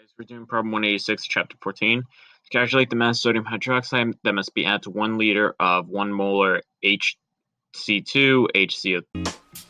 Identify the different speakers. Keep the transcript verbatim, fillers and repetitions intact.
Speaker 1: Guys, we're doing problem one eighty-six, chapter fourteen. To calculate the mass of sodium hydroxide that must be added to one liter of one molar H C two H C O.